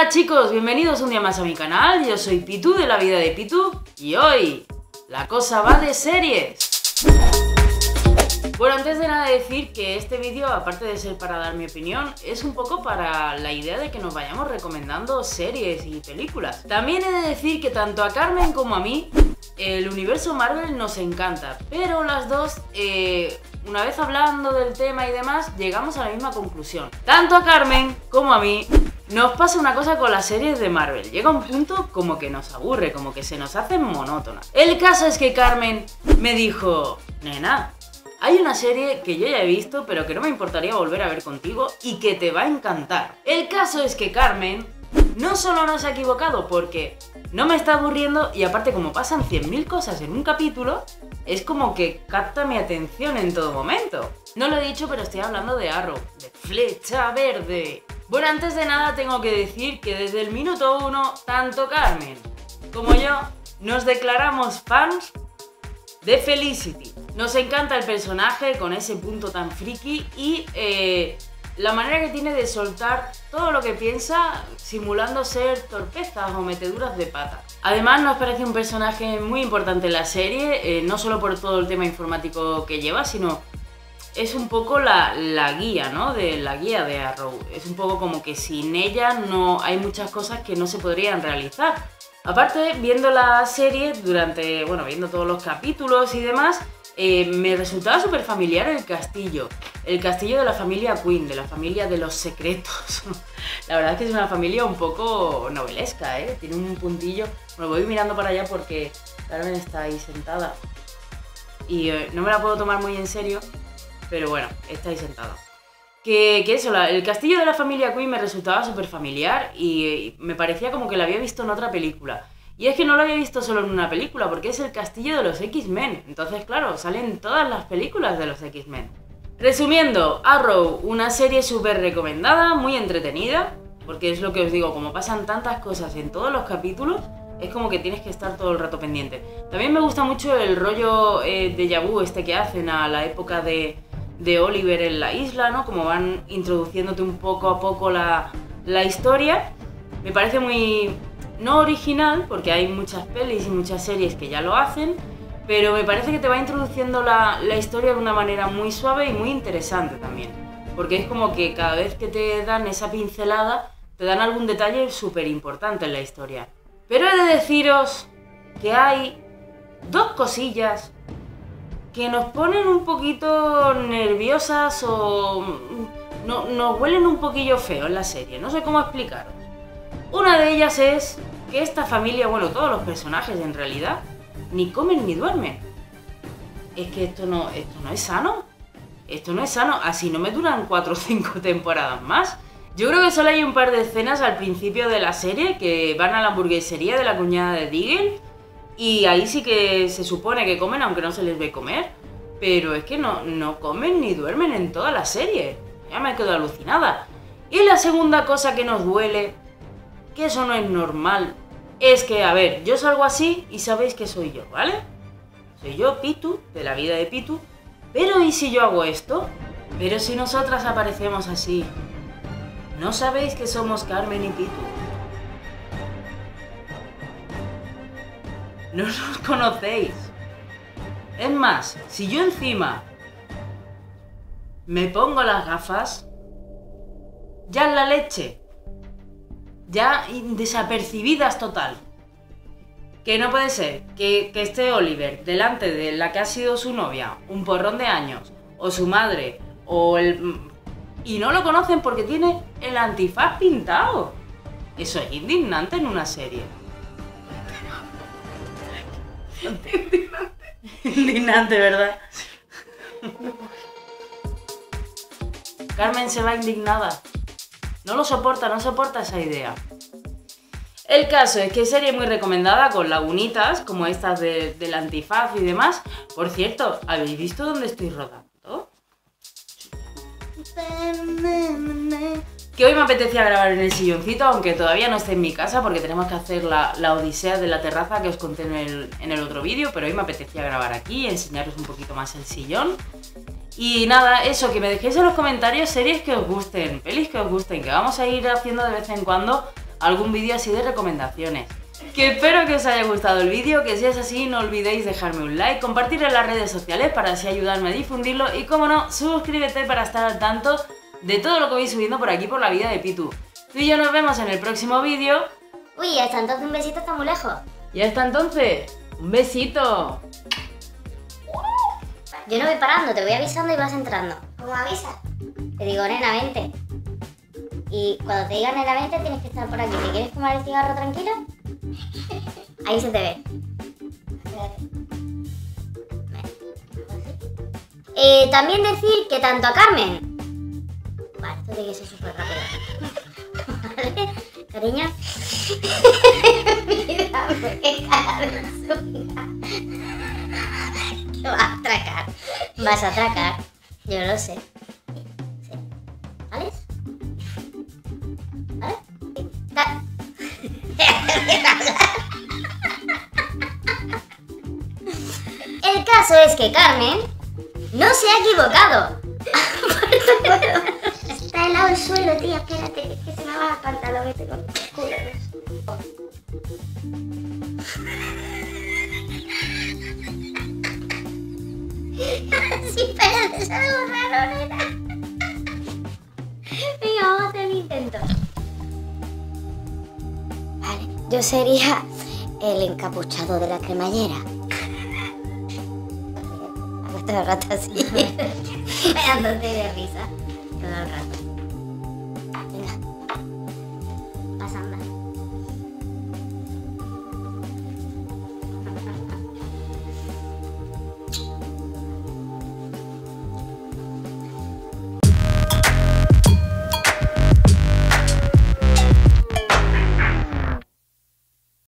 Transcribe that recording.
Hola chicos, bienvenidos un día más a mi canal. Yo soy Pitu de la vida de Pitu y hoy la cosa va de series. Bueno, antes de nada decir que este vídeo, aparte de ser para dar mi opinión, es un poco para la idea de que nos vayamos recomendando series y películas. También he de decir que tanto a Carmen como a mí el universo Marvel nos encanta, pero las dos, una vez hablando del tema y demás, llegamos a la misma conclusión. Tanto a Carmen como a mí nos pasa una cosa con las series de Marvel. Llega un punto como que nos aburre, como que se nos hacen monótonas. El caso es que Carmen me dijo: nena, hay una serie que yo ya he visto, pero que no me importaría volver a ver contigo y que te va a encantar. El caso es que Carmen no solo no se ha equivocado porque no me está aburriendo, y aparte como pasan 100.000 cosas en un capítulo, es como que capta mi atención en todo momento. No lo he dicho, pero estoy hablando de Arrow, de Flecha Verde. Bueno, antes de nada tengo que decir que desde el minuto 1, tanto Carmen como yo nos declaramos fans de Felicity. Nos encanta el personaje con ese punto tan friki y la manera que tiene de soltar todo lo que piensa simulando ser torpezas o meteduras de pata. Además nos parece un personaje muy importante en la serie, no solo por todo el tema informático que lleva, sino es un poco la guía, ¿no? La guía de Arrow. Es un poco como que sin ella no hay muchas cosas que no se podrían realizar. Aparte, viendo la serie viendo todos los capítulos y demás, me resultaba súper familiar el castillo de la familia Queen, de la familia de los secretos. La verdad es que es una familia un poco novelesca, ¿eh? Tiene un puntillo. Bueno, voy mirando para allá porque Carmen está ahí sentada y no me la puedo tomar muy en serio, pero bueno, está ahí sentada. El castillo de la familia Queen me resultaba súper familiar y me parecía como que lo había visto en otra película. Y es que no lo había visto solo en una película, porque es el castillo de los X-Men. Entonces, claro, salen todas las películas de los X-Men. Resumiendo, Arrow, una serie súper recomendada, muy entretenida, porque es lo que os digo, como pasan tantas cosas en todos los capítulos, es como que tienes que estar todo el rato pendiente. También me gusta mucho el rollo déjà vu que hacen a la época de Oliver en la isla, ¿no? Como van introduciéndote un poco a poco la historia. Me parece muy no original, porque hay muchas pelis y muchas series que ya lo hacen, pero me parece que te va introduciendo la historia de una manera muy suave y muy interesante también. Porque es como que cada vez que te dan esa pincelada, te dan algún detalle súper importante en la historia. Pero he de deciros que hay dos cosillas que nos ponen un poquito nerviosas o nos huelen un poquillo feo en la serie, no sé cómo explicaros. Una de ellas es que esta familia, bueno, todos los personajes en realidad, ni comen ni duermen. Es que esto no es sano. Esto no es sano, así no me duran 4 o 5 temporadas más. Yo creo que solo hay un par de escenas al principio de la serie que van a la hamburguesería de la cuñada de Diggle. Y ahí sí que se supone que comen, aunque no se les ve comer. Pero es que no comen ni duermen en toda la serie. Ya me quedo alucinada. Y la segunda cosa que nos duele, que eso no es normal, es que, a ver, yo salgo así y sabéis que soy yo, ¿vale? Soy yo, Pitu, de la vida de Pitu. Pero ¿y si yo hago esto? Pero si nosotras aparecemos así, ¿no sabéis que somos Carmen y Pitu? No nos conocéis. Es más, si yo encima me pongo las gafas, ya en la leche, ya desapercibidas total. Que no puede ser que esté Oliver delante de la que ha sido su novia un porrón de años, o su madre, y no lo conocen porque tiene el antifaz pintado. Eso es indignante en una serie. Indignante, ¿verdad? Carmen se va indignada. No soporta esa idea. El caso es que serie muy recomendada, con lagunitas como estas del antifaz y demás. Por cierto, ¿habéis visto dónde estoy rodando? Que hoy me apetecía grabar en el silloncito, aunque todavía no esté en mi casa porque tenemos que hacer la odisea de la terraza que os conté en el otro vídeo, pero hoy me apetecía grabar aquí y enseñaros un poquito más el sillón. Y nada, eso, que me dejéis en los comentarios series que os gusten, pelis que os gusten, que vamos a ir haciendo de vez en cuando algún vídeo así de recomendaciones. Que espero que os haya gustado el vídeo, que si es así no olvidéis dejarme un like, compartir en las redes sociales para así ayudarme a difundirlo y como no, suscríbete para estar al tanto de todo lo que voy subiendo por aquí por la vida de Pitu. Tú y yo nos vemos en el próximo vídeo. Uy, hasta entonces un besito está muy lejos. Y hasta entonces, un besito. Yo no voy parando, te voy avisando y vas entrando. ¿Cómo avisas? Te digo, nena, vente. Y cuando te diga nena, vente, tienes que estar por aquí. ¿Te quieres fumar el cigarro tranquila? Ahí se te ve. También decir que tanto a Carmen... Vale, esto tiene que ser súper rápido. ¿Vale? Cariño. Mira, qué cara de zunga. ¿Qué vas a atracar? ¿Vas a atracar? Yo lo sé. Sí. ¿Vale? ¿Vale? El caso es que Carmen no se ha equivocado. Está helado el suelo, tía, espérate, que se me va el pantalón este con culos. Sí, espérate, es algo raro, nena. Venga, vamos a hacer el intento. Vale, yo sería el encapuchado de la cremallera. Todo el rato así, pegándote de risa todo el rato.